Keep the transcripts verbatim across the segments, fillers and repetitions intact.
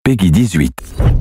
Peggy dix-huit.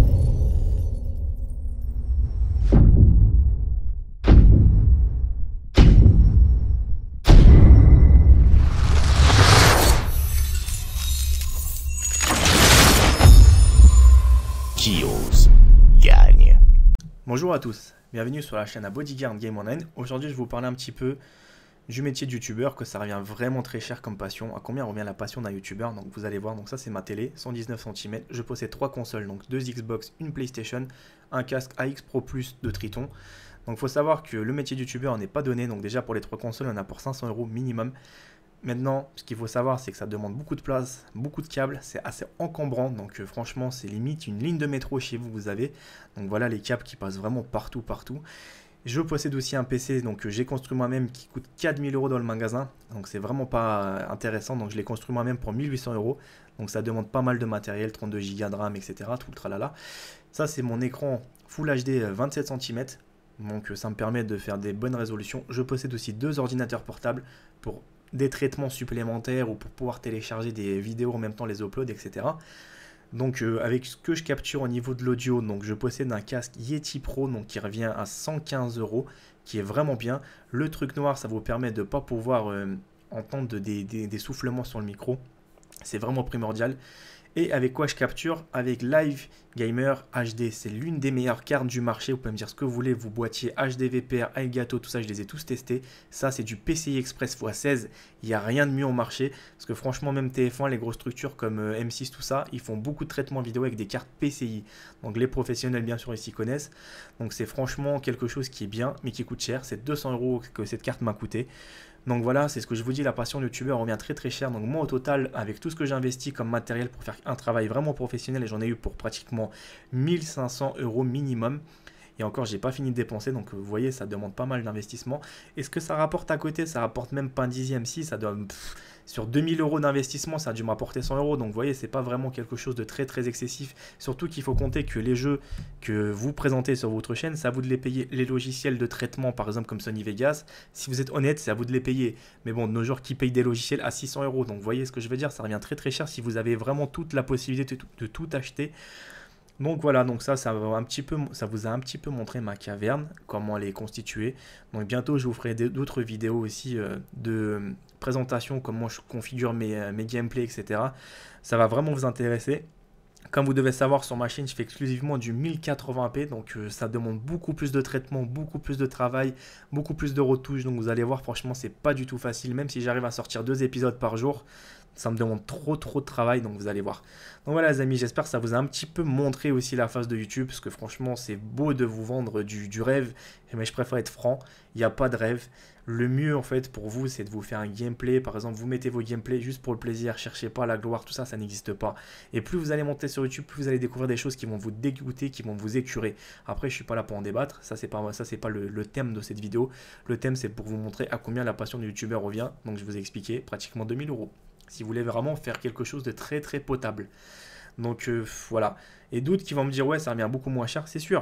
Qui ose gagne. Bonjour à tous, bienvenue sur la chaîne à Bodyguard Game Online. Aujourd'hui je vais vous parler un petit peu du métier de youtubeur, que ça revient vraiment très cher comme passion. À combien revient la passion d'un youtubeur? Donc vous allez voir, donc ça c'est ma télé, cent dix-neuf centimètres. Je possède trois consoles, donc deux Xbox, une PlayStation, un casque A X Pro Plus de Triton. Donc il faut savoir que le métier de youtubeur n'est pas donné, donc déjà pour les trois consoles on a pour cinq cents euros minimum. Maintenant, ce qu'il faut savoir, c'est que ça demande beaucoup de place, beaucoup de câbles, c'est assez encombrant, donc euh, franchement, c'est limite une ligne de métro chez vous, vous avez. Donc voilà les câbles qui passent vraiment partout, partout. Je possède aussi un P C, donc euh, j'ai construit moi-même, qui coûte quatre mille euros dans le magasin, donc c'est vraiment pas euh, intéressant, donc je l'ai construit moi-même pour mille huit cents euros. Donc ça demande pas mal de matériel, trente-deux giga de RAM, et cetera. Tout le tralala. Ça, c'est mon écran Full H D vingt-sept centimètres, donc euh, ça me permet de faire des bonnes résolutions. Je possède aussi deux ordinateurs portables pour des traitements supplémentaires ou pour pouvoir télécharger des vidéos en même temps les uploads, et cetera. Donc euh, avec ce que je capture au niveau de l'audio, donc je possède un casque Yeti Pro, donc qui revient à cent quinze euros, qui est vraiment bien. Le truc noir, ça vous permet de ne pas pouvoir euh, entendre des, des, des soufflements sur le micro. C'est vraiment primordial. Et avec quoi je capture? Avec Live Gamer H D. C'est l'une des meilleures cartes du marché. Vous pouvez me dire ce que vous voulez. Vos boîtiers H D V P R, Elgato, tout ça, je les ai tous testés. Ça, c'est du P C I Express fois seize. Il n'y a rien de mieux au marché. Parce que franchement, même T F un, les grosses structures comme M six, tout ça, ils font beaucoup de traitements vidéo avec des cartes P C I. Donc les professionnels, bien sûr, ils s'y connaissent. Donc c'est franchement quelque chose qui est bien, mais qui coûte cher. C'est deux cents euros que cette carte m'a coûté. Donc voilà, c'est ce que je vous dis, la passion de youtubeur revient très très cher. Donc moi au total, avec tout ce que j'ai investi comme matériel pour faire un travail vraiment professionnel, et j'en ai eu pour pratiquement mille cinq cents euros minimum. Et encore, j'ai pas fini de dépenser, donc vous voyez, ça demande pas mal d'investissement. Et ce que ça rapporte à côté, ça rapporte même pas un dixième. Si, ça donne pff, sur deux mille euros d'investissement, ça a dû m'apporter cent euros. Donc vous voyez, c'est pas vraiment quelque chose de très très excessif. Surtout qu'il faut compter que les jeux que vous présentez sur votre chaîne, c'est à vous de les payer. Les logiciels de traitement, par exemple comme Sony Vegas, si vous êtes honnête, c'est à vous de les payer. Mais bon, de nos jours qui payent des logiciels à six cents euros. Donc vous voyez ce que je veux dire, ça revient très très cher si vous avez vraiment toute la possibilité de tout, de tout acheter. Donc voilà, donc ça, ça, va un petit peu, ça vous a un petit peu montré ma caverne, comment elle est constituée. Donc bientôt, je vous ferai d'autres vidéos aussi euh, de présentation, comment je configure mes, mes gameplays, et cetera. Ça va vraiment vous intéresser. Comme vous devez savoir, sur ma chaîne, je fais exclusivement du mille quatre-vingts p, donc euh, ça demande beaucoup plus de traitement, beaucoup plus de travail, beaucoup plus de retouches. Donc vous allez voir, franchement, c'est pas du tout facile. Même si j'arrive à sortir deux épisodes par jour, ça me demande trop trop de travail, donc vous allez voir. Donc voilà les amis, j'espère que ça vous a un petit peu montré aussi la face de YouTube, parce que franchement c'est beau de vous vendre du, du rêve, mais je préfère être franc, il n'y a pas de rêve. Le mieux en fait pour vous, c'est de vous faire un gameplay. Par exemple, vous mettez vos gameplays juste pour le plaisir, cherchez pas la gloire, tout ça, ça n'existe pas. Et plus vous allez monter sur YouTube, plus vous allez découvrir des choses qui vont vous dégoûter, qui vont vous écurer. Après, je suis pas là pour en débattre, ça c'est pas, ça, c'est pas le, le thème de cette vidéo. Le thème c'est pour vous montrer à combien la passion du youtubeur revient. Donc je vous ai expliqué, pratiquement deux mille euros. Si vous voulez vraiment faire quelque chose de très très potable. Donc euh, voilà. Et d'autres qui vont me dire ouais ça revient beaucoup moins cher, c'est sûr.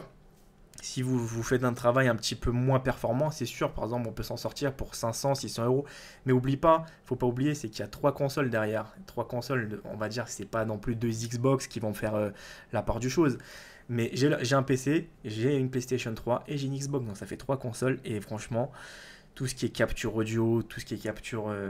Si vous, vous faites un travail un petit peu moins performant, c'est sûr, par exemple on peut s'en sortir pour cinq cents, six cents euros. Mais oublie pas, faut pas oublier, c'est qu'il y a trois consoles derrière. Trois consoles, on va dire que c'est pas non plus deux Xbox qui vont faire euh, la part du chose. Mais j'ai un P C, j'ai une PlayStation trois et j'ai une Xbox, donc ça fait trois consoles. Et franchement, tout ce qui est capture audio, tout ce qui est capture euh,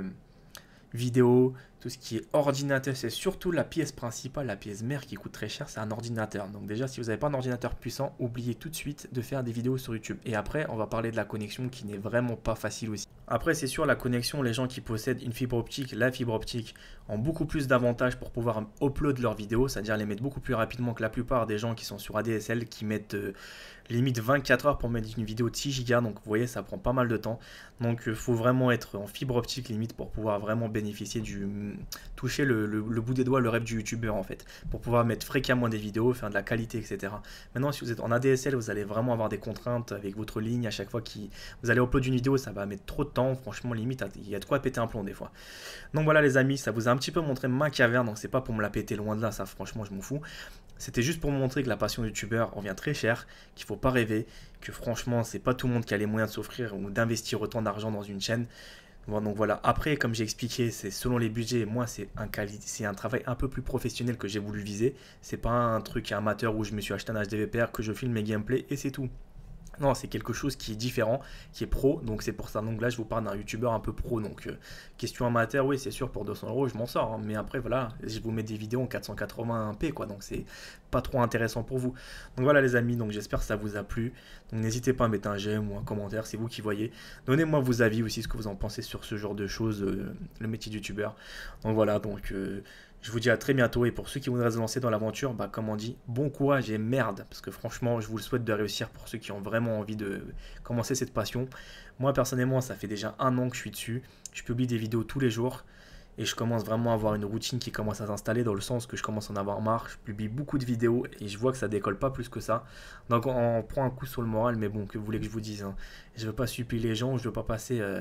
vidéo, tout ce qui est ordinateur, c'est surtout la pièce principale, la pièce mère qui coûte très cher, c'est un ordinateur. Donc déjà, si vous n'avez pas un ordinateur puissant, oubliez tout de suite de faire des vidéos sur YouTube. Et après, on va parler de la connexion qui n'est vraiment pas facile aussi. Après, c'est sûr, la connexion, les gens qui possèdent une fibre optique, la fibre optique, ont beaucoup plus d'avantages pour pouvoir upload leurs vidéos, c'est-à-dire les mettre beaucoup plus rapidement que la plupart des gens qui sont sur A D S L, qui mettent euh, limite vingt-quatre heures pour mettre une vidéo de six gigas. Donc vous voyez, ça prend pas mal de temps. Donc il euh, faut vraiment être en fibre optique limite pour pouvoir vraiment bénéficier du... toucher le, le, le bout des doigts, le rêve du youtubeur en fait, pour pouvoir mettre fréquemment des vidéos, faire de la qualité, et cetera. Maintenant, si vous êtes en A D S L, vous allez vraiment avoir des contraintes avec votre ligne. À chaque fois que vous allez upload une vidéo, ça va mettre trop de temps. Franchement, limite, il y a de quoi péter un plomb des fois. Donc voilà les amis, ça vous a un petit peu montré ma caverne. Donc c'est pas pour me la péter, loin de là, ça franchement je m'en fous. C'était juste pour vous montrer que la passion de youtubeur revient très cher, qu'il faut pas rêver, que franchement c'est pas tout le monde qui a les moyens de s'offrir ou d'investir autant d'argent dans une chaîne. Bon, donc voilà, après, comme j'ai expliqué, c'est selon les budgets. Moi, c'est un, quali- c'est un travail un peu plus professionnel que j'ai voulu viser. C'est pas un truc amateur où je me suis acheté un H D V P R, que je filme mes gameplays et c'est tout. Non, c'est quelque chose qui est différent, qui est pro, donc c'est pour ça. Donc là, je vous parle d'un youtubeur un peu pro. Donc, euh, question amateur, oui, c'est sûr, pour deux cents euros, je m'en sors, hein. Mais après, voilà, je vous mets des vidéos en quatre cent quatre-vingts p, quoi. Donc, c'est pas trop intéressant pour vous. Donc voilà, les amis, donc j'espère que ça vous a plu. Donc, n'hésitez pas à mettre un j'aime ou un commentaire, c'est vous qui voyez. Donnez-moi vos avis aussi, ce que vous en pensez sur ce genre de choses, euh, le métier de youtubeur. Donc voilà, donc. Euh, je vous dis à très bientôt et pour ceux qui voudraient se lancer dans l'aventure, bah comme on dit, bon courage et merde, parce que franchement, je vous le souhaite de réussir pour ceux qui ont vraiment envie de commencer cette passion. Moi personnellement, ça fait déjà un an que je suis dessus, je publie des vidéos tous les jours et je commence vraiment à avoir une routine qui commence à s'installer dans le sens que je commence à en avoir marre, je publie beaucoup de vidéos et je vois que ça décolle pas plus que ça. Donc on, on prend un coup sur le moral, mais bon, que vous voulez que je vous dise, hein. Je veux pas supplier les gens, je veux pas passer... Euh,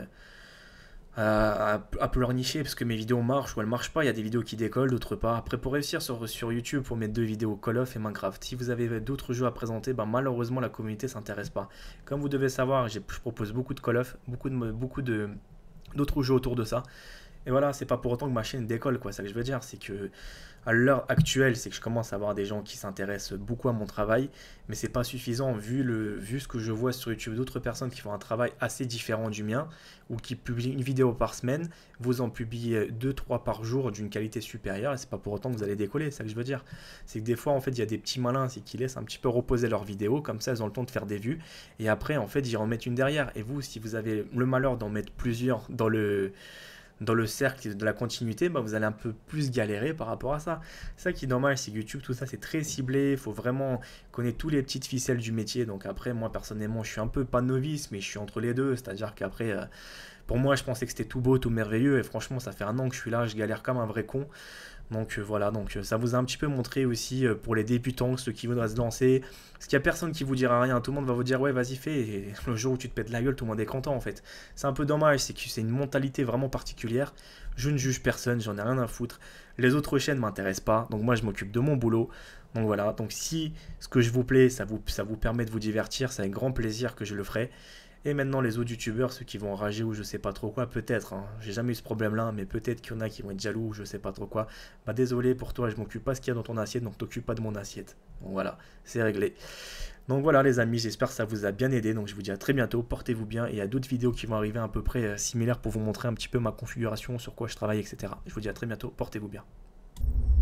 à, à, à pleurnicher parce que mes vidéos marchent ou elles marchent pas. Il y a des vidéos qui décollent, d'autres pas. Après, pour réussir sur, sur YouTube, pour mettre deux vidéos Call of et Minecraft, si vous avez d'autres jeux à présenter, bah, malheureusement la communauté s'intéresse pas. Comme vous devez savoir, je propose beaucoup de Call of, beaucoup de beaucoup de d'autres jeux autour de ça. Et voilà, c'est pas pour autant que ma chaîne décolle, quoi. C'est ça que je veux dire, c'est que à l'heure actuelle, c'est que je commence à avoir des gens qui s'intéressent beaucoup à mon travail, mais c'est pas suffisant vu le vu ce que je vois sur YouTube d'autres personnes qui font un travail assez différent du mien ou qui publient une vidéo par semaine, vous en publiez deux trois par jour d'une qualité supérieure et c'est pas pour autant que vous allez décoller, c'est ça que je veux dire. C'est que des fois en fait, il y a des petits malins, c'est qui laissent un petit peu reposer leurs vidéos comme ça elles ont le temps de faire des vues et après en fait, ils en mettent une derrière et vous si vous avez le malheur d'en mettre plusieurs dans le dans le cercle de la continuité, bah vous allez un peu plus galérer par rapport à ça. C'est ça qui est dommage, c'est que YouTube, tout ça, c'est très ciblé. Il faut vraiment connaître tous les petites ficelles du métier. Donc après, moi, personnellement, je suis un peu pas novice, mais je suis entre les deux. C'est-à-dire qu'après, euh, pour moi, je pensais que c'était tout beau, tout merveilleux. Et franchement, ça fait un an que je suis là, je galère comme un vrai con. Donc euh, voilà, donc euh, ça vous a un petit peu montré aussi euh, pour les débutants, ceux qui voudraient se lancer. Parce qu'il n'y a personne qui vous dira rien, tout le monde va vous dire ouais vas-y fais, et le jour où tu te pètes la gueule, tout le monde est content en fait. C'est un peu dommage, c'est que c'est une mentalité vraiment particulière. Je ne juge personne, j'en ai rien à foutre. Les autres chaînes ne m'intéressent pas, donc moi je m'occupe de mon boulot. Donc voilà, donc si ce que je vous plaît, ça vous, ça vous permet de vous divertir, c'est avec grand plaisir que je le ferai. Et maintenant, les autres youtubeurs, ceux qui vont enrager ou je sais pas trop quoi, peut-être, hein, j'ai jamais eu ce problème-là, mais peut-être qu'il y en a qui vont être jaloux ou je sais pas trop quoi. Bah désolé pour toi, je m'occupe pas de ce qu'il y a dans ton assiette, donc t'occupe pas de mon assiette. Donc voilà, c'est réglé. Donc voilà les amis, j'espère que ça vous a bien aidé. Donc je vous dis à très bientôt, portez-vous bien. Et il y a d'autres vidéos qui vont arriver à peu près euh, similaires pour vous montrer un petit peu ma configuration, sur quoi je travaille, et cetera. Je vous dis à très bientôt, portez-vous bien.